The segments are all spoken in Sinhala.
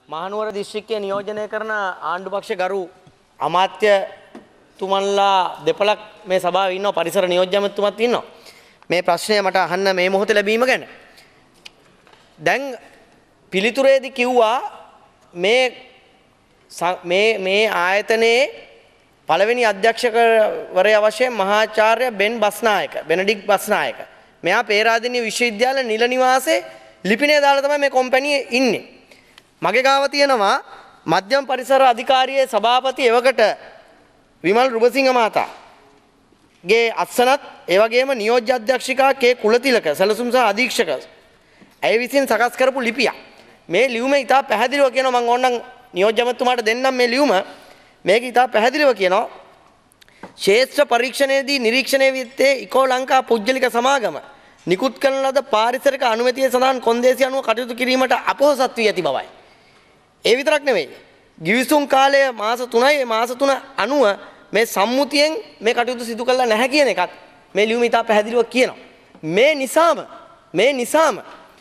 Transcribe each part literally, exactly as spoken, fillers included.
මහනුවර දිස්ත්‍රික්කයේ නියෝජනය කරන ආණ්ඩුපක්ෂ ගරු අමාත්‍ය තුමන්ලා දෙපළක් මේ සභාවේ ඉන්නවා පරිසර නියෝජ්‍ය ඇමතුමත් ඉන්නවා. මේ ප්‍රශ්නය මට අහන්න මේ මොහොතේ ලැබීම ගැන. දැන් පිළිතුරේදී කිව්වා මේ මේ මේ ආයතනයේ පළවෙනි අධ්‍යක්ෂකවරයා වශයෙන් මහාචාර්ය බෙන් බස්නායක බෙනඩික් බස්නායක. මෙයා පේරාදෙණිය විශ්වවිද්‍යාල නිල නිවාසේ ලිපිනේ දාලා තමයි මේ කොම්පැනියේ ඉන්නේ. මගේ ගාව තියෙනවා මධ්‍යම පරිසර අධිකාරියේ සභාපති එවකට විමල් රුබසිංහ මහතා ගේ අත්සනත් ඒ වගේම නියෝජ්‍ය අධ්‍යක්ෂිකා කේ කුලතිලක සැලසුම් සහ අධීක්ෂක ඇය විසින් සකස් කරපු ලිපියක්. මේ ලියුම ඉතා පැහැදිලිව කියනවා මම ඕනනම් නියෝජ්‍ය අමාත්‍යතුමාට දෙන්නම් මේ ලියුම. මේක ඉතා පැහැදිලිව කියනවා ශේෂ්ත්‍ර පරීක්ෂණයේදී නිරීක්ෂණය විත්තේ ඉකෝ ලංකා පුජ්‍යලික සමාගම නිකුත් කරන ලද පාරිසරික අනුමැතිය සඳහන් කොන්දේසි අනුව කටයුතු කිරීමට අපොහොසත් වී ඇති බවයි. ඒ විතරක් නෙවෙයි. ගිවිසුම් කාලය මාස තුනයි. ඒ මාස තුන අනුව මේ සම්මුතියෙන් මේ කටයුතු සිදු කළා නැහැ කියන එකත් මේ ලියුම ඉතා පැහැදිලිව කියනවා. මේ නිසාම මේ නිසාම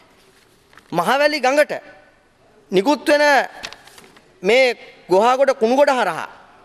මහවැලි ගඟට නිකුත් වෙන මේ ගොහාගොඩ කුණුගොඩ හරහා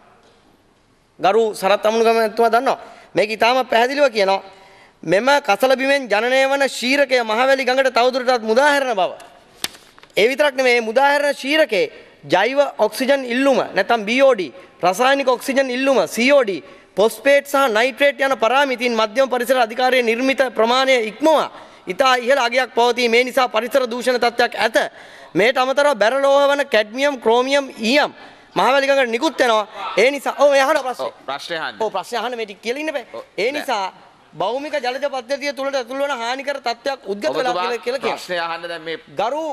ගරු සරත් අමුණුගම මහත්මයා දන්නවා මේක ඉතාම පැහැදිලිව කියනවා මෙම කසල බිමෙන් ජනනය වන ශීරකය මහවැලි ගඟට තවදුරටත් මුදා හැරෙන බව. ඒ විතරක් නෙමෙයි මේ මුදා හැරෙන ශීරකේ ජෛව ඔක්සිජන් ඉල්ලුම නැත්නම් බී ඕ ඩී රසායනික ඔක්සිජන් ඉල්ලුම සී ඕ ඩී ෆොස්ෆේට් සහ නයිට්‍රේට් යන පාරාමිතින් මධ්‍යම පරිසර අධිකාරියේ නිර්මිත ප්‍රමාණය ඉක්මවා ඉතා ඉහළ අගයක් පවතී. මේ නිසා පරිසර දූෂණ තත්ත්වයක් ඇත. මේට අමතරව බැර ලෝහ වන කැඩ්මියම් ක්‍රෝමියම් ඊයම් මහවැලි ගඟට නිකුත් වෙනවා. ඒ නිසා ඔව් එහන ප්‍රශ්නේ. ඔව් ප්‍රශ්නේ අහන්න. ඔව් ප්‍රශ්නේ අහන්න මේ ටික කියලා ඉන්න බෑ. ඒ නිසා භෞමික ජලජ පද්ධතිය තුළට ඇතුල් වන හානිකර තත්ත්වයක් උද්ගත වෙලා කියලා කියලා කියනවා. ප්‍රශ්නේ අහන්න දැන් මේ ගරු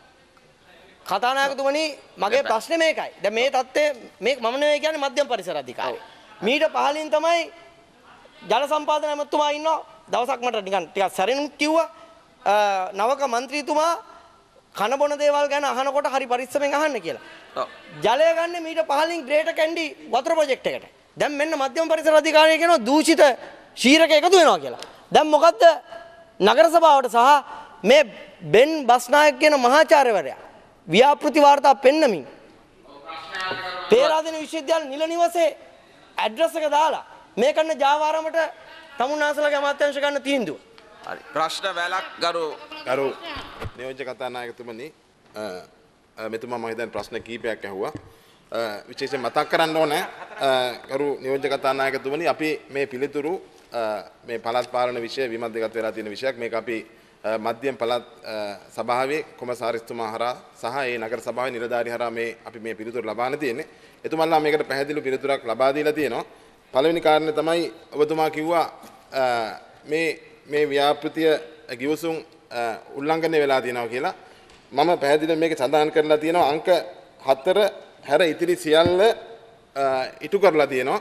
කතානායකතුමනි මගේ ප්‍රශ්නේ මේකයි. දැන් මේ තත්ත්වය මේ මම නෙවෙයි කියන්නේ මධ්‍යම පරිසර අධිකාරිය. මීට පහලින් තමයි ජල සම්පාදන ඇමතුමා ඉන්නවා. දවසක් මට නිකන් ටිකක් සැරෙනුත් කිව්වා නවක മന്ത്രിතුමා කන බොන දේවල් ගැන අහනකොට හරි පරිස්සමෙන් අහන්න කියලා. ජලය ගන්න මීට පහලින් ග්‍රේටර් කැන්ඩි වතුර ප්‍රොජෙක්ට් එකට. දැන් මෙන්න මධ්‍යම පරිසර අධිකාරිය කියනවා දූෂිත ශීරක එකතු වෙනවා කියලා. දැන් මොකද්ද නගර සභාවට සහ මේ බෙන් බස්නායක කියන මහාචාර්යවරයා ව්‍යාපෘති වාර්තා පෙන්නමින් පේරාදෙණිය විශ්වවිද්‍යාල නිල නිවසේ ඇඩ්‍රස් එක දාලා මේ කන්න ජාවාරමට තමුන්නාසලගේ අමාත්‍යාංශ ගන්න තීන්දුව. හරි ප්‍රශ්න වැලක් ගරු ගරු නියෝජ්‍ය කතානායකතුමනි මෙතුමා මම හිතන්නේ ප්‍රශ්න කීපයක් ඇහුවා. විශේෂයෙන් මතක් කරන්න ඕනේ ගරු නියෝජ්‍ය කතානායකතුමනි අපි මේ පිළිතුරු මේ පළාත් පාලන විෂය විමර්ශනගත වෙලා තියෙන විෂයක්. මේක අපි මධ්‍යම පළාත් සභාවේ කොමසාරිස්තුමා හරහා සහ ඒ නගර සභාවේ නිලධාරී හරහා මේ අපි මේ පිළිතුරු ලබාන තියෙන්නේ. එතුමන්ලා මේකට පැහැදිලි පිළිතුරක් ලබා දීලා තියෙනවා. පළවෙනි කාරණේ තමයි ඔබතුමා කිව්වා මේ මේ ව්‍යාපෘතිය ගිවිසුම් උල්ලංඝනය වෙලා තියෙනවා කියලා. මම පැහැදිලිව මේක සඳහන් කරලා තියෙනවා අංක හතර හැර ඉතිරි සියල්ල ඉටු කරලා තියෙනවා.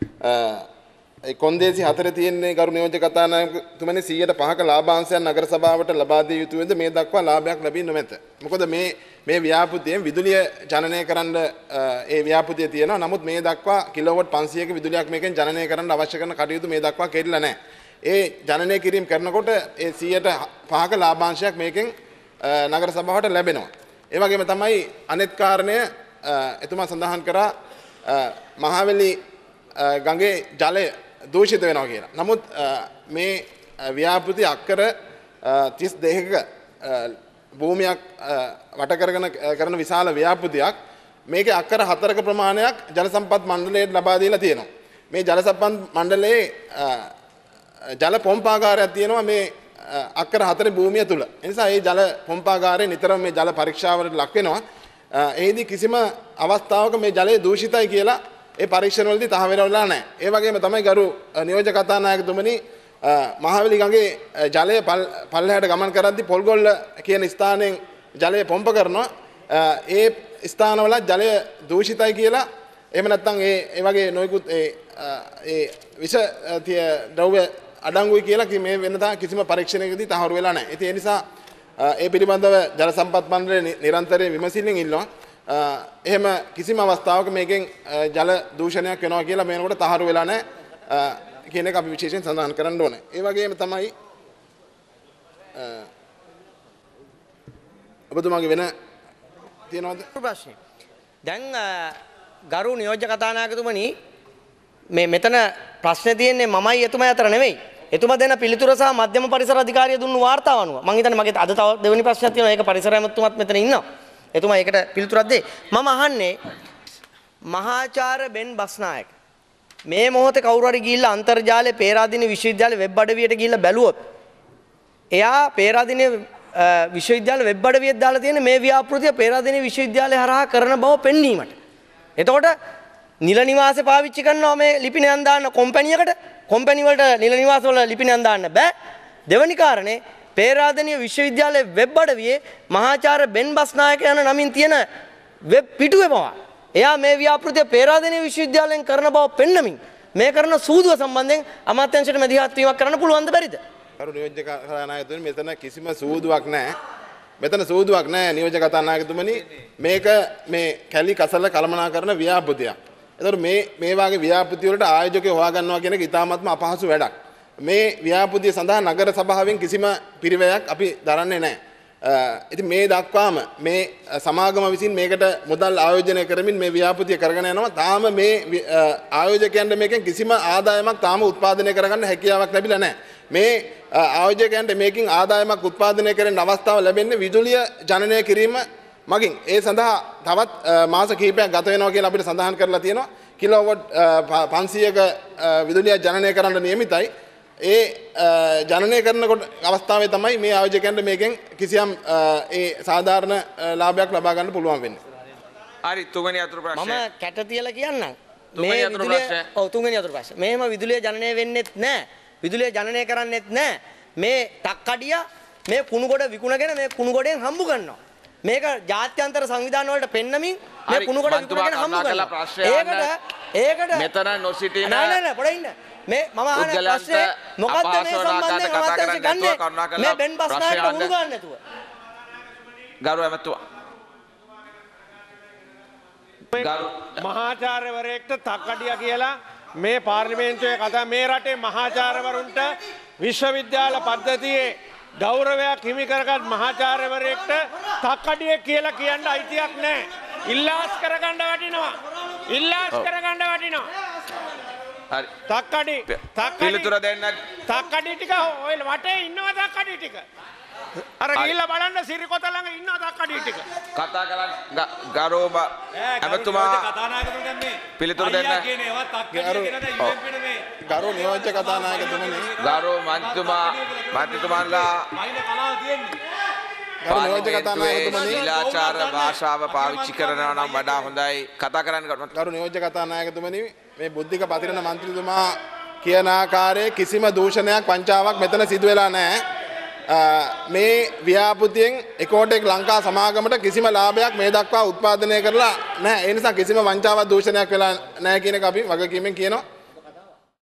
ඒ කොන්දේසි හතරේ තියෙන්නේ ගරු නියෝජ්‍ය කතානායකතුමනි සියයට පහක ලාභාංශයක් නගර සභාවට ලබා දිය යුතු වෙද මේ දක්වා ලාභයක් ලැබී නොමැත. මොකද මේ මේ ව්‍යාපෘතියෙන් විදුලිය ජනනය කරන්න ඒ ව්‍යාපෘතිය තියෙනවා. නමුත් මේ දක්වා කිලෝවොට් පන්සීයක විදුලියක් මේකෙන් ජනනය කරන්න අවශ්‍ය කරන කටයුතු මේ දක්වා කෙරිලා නැහැ. ඒ ජනනය කිරීම කරනකොට ඒ සියයට පහක ලාභාංශයක් මේකෙන් නගර සභාවට ලැබෙනවා. ඒ වගේම තමයි අනෙත් කාරණය එතුමා සඳහන් කරා මහවැලි ගඟේ ජලය දූෂිත වෙනවා කියලා. නමුත් මේ ව්‍යාපෘති අක්කර තිස් දෙකක භූමියක් වට කරගෙන කරන විශාල ව්‍යාපෘතියක් මේකේ අක්කර හතරක ප්‍රමාණයක් ජල සම්පත් මණ්ඩලයට ලබා දීලා තියෙනවා. මේ ජල සම්පත් මණ්ඩලයේ ජල පොම්පාගාරයක් තියෙනවා මේ අක්කර හතරේ භූමිය තුල. ඒ නිසා මේ ජල පොම්පාගාරයේ නිතරම මේ ජල පරීක්ෂාවලට ලක් වෙනවා. එෙහිදී කිසිම අවස්ථාවක මේ ජලය දූෂිතයි කියලා ඒ පරීක්ෂණවලදී තහවුරු වෙලා නැහැ. ඒ වගේම තමයි ගරු නියෝජ්‍ය කතානායකතුමනි මහවැලි ගඟේ ජලය පල්ලෙහාට ගමන් කරද්දී පොල්ගොල්ල කියන ස්ථානයෙන් ජලය පොම්ප කරනවා. ඒ ස්ථානවල ජලය දූෂිතයි කියලා එහෙම නැත්නම් ඒ ඒ වගේ නොයෙකුත් ඒ ඒ විෂ ද්‍රව්‍ය අඩංගුයි කියලා මේ වෙනදා කිසිම පරීක්ෂණයකදී තහවුරු වෙලා නැහැ. ඒ නිසා ඒ පිළිබඳව ජල සම්පත් මණ්ඩලය නිරන්තරයෙන් විමසිල්ලෙන් ඉන්නවා. එහෙම කිසිම අවස්ථාවක මේකෙන් ජල දූෂණයක් වෙනවා කියලා මේනකොට තහවුරු වෙලා නැහැ කියන එක අපි විශේෂයෙන් සඳහන් කරන්න ඕනේ. ඒ වගේම තමයි ඔබතුමාගේ වෙන තියෙනවද? ප්‍රශ්නේ. දැන් ගරු නියෝජ්‍ය කතානායකතුමනි මේ මෙතන ප්‍රශ්නේ තියෙන්නේ මමයි එතුමා අතර නෙවෙයි. එතුමා දෙන පිළිතුර සහ මධ්‍යම පරිසර අධිකාරිය දුන්නු වාර්තාව අනුව. මම හිතන්නේ මගේ අද තව දෙවෙනි ප්‍රශ්නයක් තියෙනවා. ඒක පරිසර ඇමතුමත් මෙතන ඉන්නවා. එතුමා ඒකට පිළිතුරක් දෙයි. මම අහන්නේ මහාචාර්ය බෙන් බස්නායක මේ මොහොතේ කවුරු හරි ගිහිල්ලා අන්තර්ජාලයේ පේරාදෙණිය විශ්වවිද්‍යාලයේ වෙබ් අඩවියට ගිහිල්ලා බැලුවොත් එයා පේරාදෙණිය විශ්වවිද්‍යාල වෙබ් අඩවියේ දාලා තියෙන මේ ව්‍යාපෘතිය පේරාදෙණිය විශ්වවිද්‍යාලය හරහා කරන බව පෙන්වීමට. එතකොට නිල නිවාසේ පාවිච්චි කරනවා මේ ලිපිනයන් දාන්න කම්පැනි එකට. කම්පැනි වලට නිල නිවාස වල ලිපිනයන් දාන්න බෑ. දෙවැනි කාරණේ පේරාදෙණිය විශ්වවිද්‍යාලයේ වෙබ් අඩවියේ මහාචාර්ය බෙන් බස්නායක යන නමින් තියෙන වෙබ් පිටුවේ පවා එයා මේ ව්‍යාපෘතිය පේරාදෙණිය විශ්වවිද්‍යාලයෙන් කරන බව පෙන්වමින් මේ කරන සූදුව සම්බන්ධයෙන් අමාත්‍යාංශයට මැදිහත් වීමක් කරන්න පුළුවන්ද බැරිද? කරු නියෝජ්‍ය කතානායකතුමනි මෙතන කිසිම සූදුවක් නැහැ. මෙතන සූදුවක් නැහැ නියෝජ්‍ය කතානායකතුමනි. මේක මේ කැලි කසල කළමනාකරන ව්‍යාපෘතියක්. එතකොට මේ මේ වාගේ ව්‍යාපෘති වලට ආයෝජකයෝ හොයාගන්නවා කියන එක ඉතාමත්ම අපහසු වැඩක්. මේ ව්‍යාපෘතිය සඳහා නගර සභාවෙන් කිසිම පිරිවැයක් අපි දරන්නේ නැහැ. ඉතින් මේ දක්වාම මේ සමාගම විසින් මේකට මුදල් ආයෝජනය කරමින් මේ ව්‍යාපෘතිය කරගෙන යනවා. තාම මේ ආයෝජකයන්ට මේකෙන් කිසිම ආදායමක් තාම උත්පාදනය කරගන්න හැකියාවක් ලැබිලා නැහැ. මේ ආයෝජකයන්ට මේකින් ආදායමක් උත්පාදනය කරන්න අවස්ථාව ලැබෙන්නේ විදුලිය ජනනය කිරීම මගින්. ඒ සඳහා තවත් මාස කිහිපයක් ගත වෙනවා කියලා අපිට සඳහන් කරලා තියෙනවා. කිලෝවොට් පන්සීයක විදුලිය ජනනය කරන්න නියමිතයි. ඒ ජනනය කරනකොට අවස්ථාවේ තමයි මේ ආයෝජකයන්ට මේකෙන් කිසියම් ඒ සාධාරණ ලාභයක් ලබා ගන්න පුළුවන් වෙන්නේ. හරි තුන්වෙනි අතුරු ප්‍රශ්නය. මම කැට තියලා කියන්නම්. තුන්වෙනි අතුරු ප්‍රශ්නය. ඔව් තුන්වෙනි අතුරු ප්‍රශ්නය. මෙහෙම විදුලිය ජනනය වෙන්නෙත් නැහැ. විදුලිය ජනනය කරන්නෙත් නැහැ. මේ ටක්කඩිය මේ කුණුගොඩ විකුණගෙන මේ කුණුගොඩෙන් හම්බු කරනවා. මේක ජාත්‍යන්තර සංවිධාන වලට පෙන්නමින් මේ කුණුගොඩ විකුණගෙන හම්බු කරනවා. ඒකට ඒකට මෙතන නොසිටින නෑ නෑ නෑ පොඩ ඉන්න. මේ මම අහන ප්‍රශ්නේ මොකද්ද මේ සම්බන්ධයෙන් අමාත්‍යාංශ ගන්නේ මේ බෙන් බස්නායකට උණු ගන්න නැතුව. ගරු ඇමතුමා. ගරු මහාචාර්යවරයෙක්ට තක්කඩිය කියලා මේ පාර්ලිමේන්තුවේ කතා මේ රටේ මහාචාර්යවරුන්ට විශ්වවිද්‍යාල පද්ධතියේ ගෞරවයක් හිමි කරගත් මහාචාර්යවරයෙක්ට තක්කඩිය කියලා කියන්න අයිතියක් නැහැ. ඉල්ලාස් කරගන්න වටිනවා. ඉල්ලාස් කරගන්න වටිනවා. හරි. තක්කඩි තක්කඩි පිළිතුර දෙන්න. තක්කඩි ටික ඔය වටේ ඉන්නවා තක්කඩි ටික. අර ගිහිල්ලා බලන්න සිරිකොත ළඟ ඉන්නවා තක්කඩි ටික. කතා කරන්න ගරුම ඇමතුමා පිළිතුරු දෙන්න. ගරු නියෝජ්‍ය කතානායකතුමනි. ගරු මන්ත්‍රීතුමා මන්ත්‍රීතුමාලා ගරු නියෝජ්‍ය කතානායකතුමනි. ශිලාචාර භාෂාව පාවිච්චි කරනවා නම් වඩා හොඳයි. කතා කරන්න ගරු නියෝජ්‍ය කතානායකතුමනි මේ බුද්ධික පතිරණ මන්ත්‍රීතුමා කියන ආකාරයේ කිසිම දූෂණයක් වංචාවක් මෙතන සිදු වෙලා නැහැ. මේ ව්‍යාපෘතියෙන් එකෝටෙක් ලංකා සමාගමට කිසිම ලාභයක් මේ දක්වා උත්පාදනය කරලා නැහැ. ඒ නිසා කිසිම වංචාවක් දූෂණයක් වෙලා නැහැ කියන එක අපි වගකීමෙන් කියනවා.